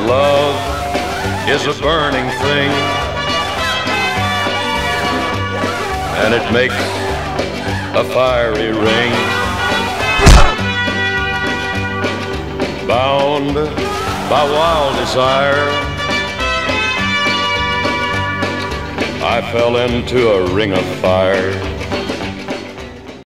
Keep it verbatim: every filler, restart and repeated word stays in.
love is a burning thing, and it makes a fiery ring. Bound by wild desire, I fell into a ring of fire.